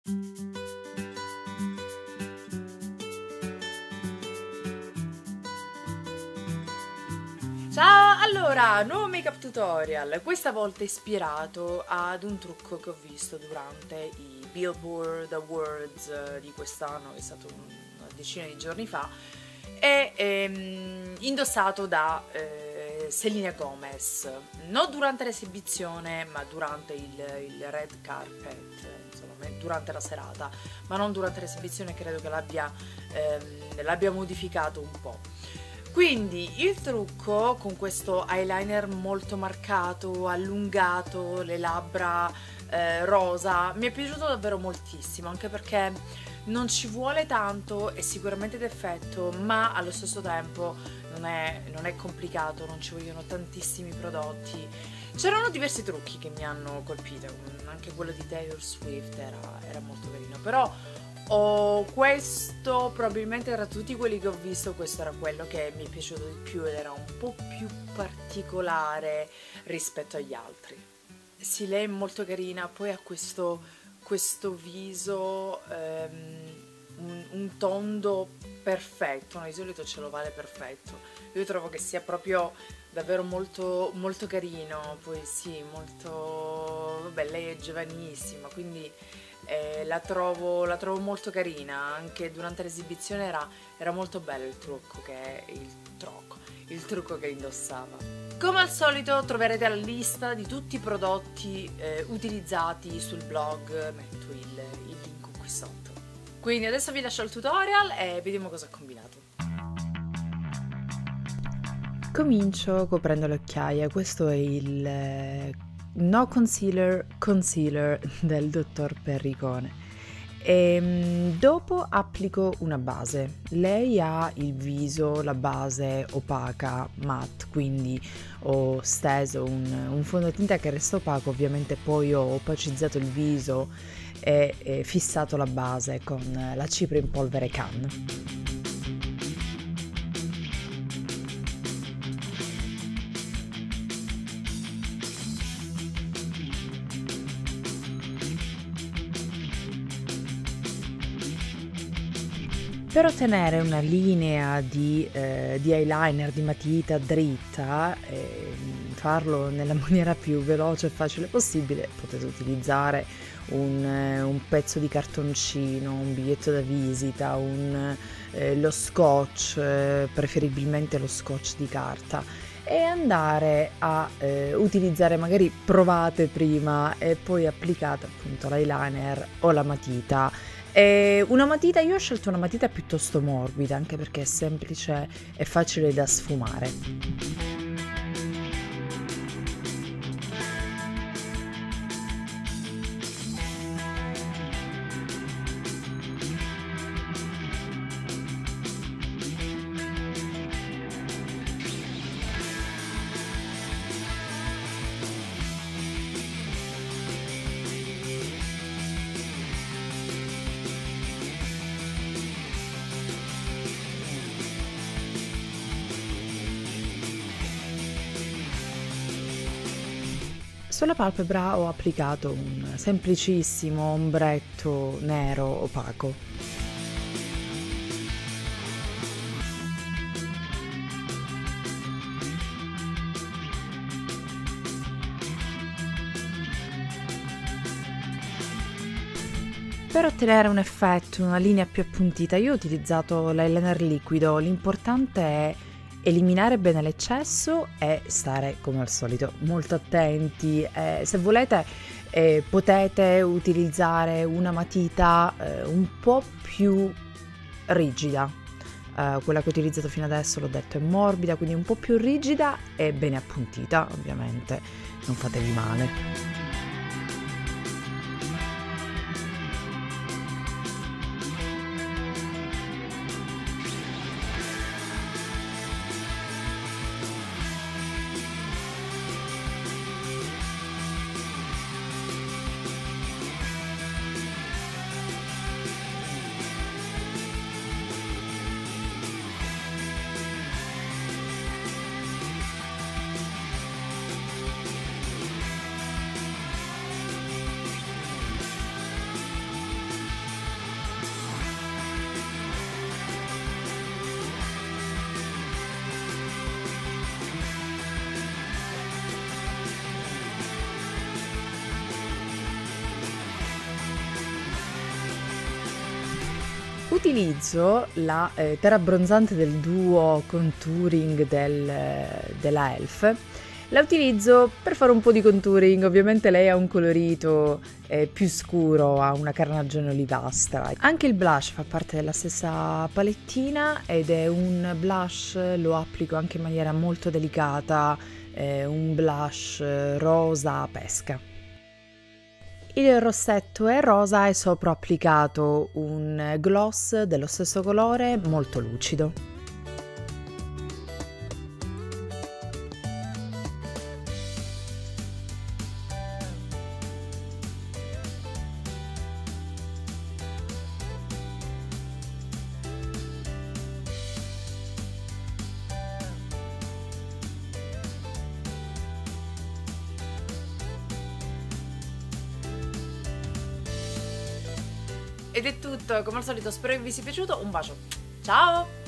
Ciao! Allora, nuovo make-up tutorial, questa volta ispirato ad un trucco che ho visto durante i Billboard Awards di quest'anno, che è stato una decina di giorni fa, e indossato da Selena Gomez, non durante l'esibizione ma durante il red carpet, insomma, durante la serata, ma non durante l'esibizione. Credo che l'abbia modificato un po'. Quindi il trucco con questo eyeliner molto marcato, allungato, le labbra rosa, mi è piaciuto davvero moltissimo, anche perché non ci vuole tanto, è sicuramente d'effetto, ma allo stesso tempo non è complicato, non ci vogliono tantissimi prodotti. C'erano diversi trucchi che mi hanno colpito, anche quello di Taylor Swift era molto carino, però questo probabilmente tra tutti quelli che ho visto, questo era quello che mi è piaciuto di più ed era un po' più particolare rispetto agli altri. Sì, lei è molto carina, poi ha questo viso, un tondo perfetto, no? Di solito ce lo vale perfetto. Io trovo che sia proprio davvero molto, molto carino, poi sì, molto, vabbè, lei è giovanissima, quindi la trovo molto carina. Anche durante l'esibizione era molto bello il trucco che indossava. Come al solito troverete la lista di tutti i prodotti utilizzati sul blog, metto il link qui sotto. Quindi adesso vi lascio il tutorial e vediamo cosa ho combinato. Comincio coprendo le occhiaie. Questo è il No Concealer del dottor Perricone. Dopo applico una base. Lei ha il viso, la base opaca, matte, quindi ho steso un fondotinta che resta opaco. Ovviamente poi ho opacizzato il viso e fissato la base con la cipria in polvere Cannes. Per ottenere una linea di eyeliner, di matita dritta e farlo nella maniera più veloce e facile possibile, potete utilizzare un pezzo di cartoncino, un biglietto da visita, lo scotch, preferibilmente lo scotch di carta, e andare a utilizzare, magari provate prima e poi applicate appunto l'eyeliner o la matita. Una matita, io ho scelto una matita piuttosto morbida, anche perché è semplice e facile da sfumare. Sulla palpebra ho applicato un semplicissimo ombretto nero opaco. Per ottenere un effetto, una linea più appuntita, io ho utilizzato l'eyeliner liquido. L'importante è eliminare bene l'eccesso e stare, come al solito, molto attenti. Se volete potete utilizzare una matita un po' più rigida. Quella che ho utilizzato fino adesso, l'ho detto, è morbida, quindi un po' più rigida e bene appuntita, ovviamente, non fatevi male. Utilizzo la terra abbronzante del duo contouring della Elf. La utilizzo per fare un po' di contouring. Ovviamente lei ha un colorito più scuro, ha una carnagione olivastra. Anche il blush fa parte della stessa palettina ed è un blush, lo applico anche in maniera molto delicata, un blush rosa pesca. Il rossetto è rosa e sopra ho applicato un gloss dello stesso colore molto lucido. Ed è tutto, come al solito spero che vi sia piaciuto, un bacio, ciao!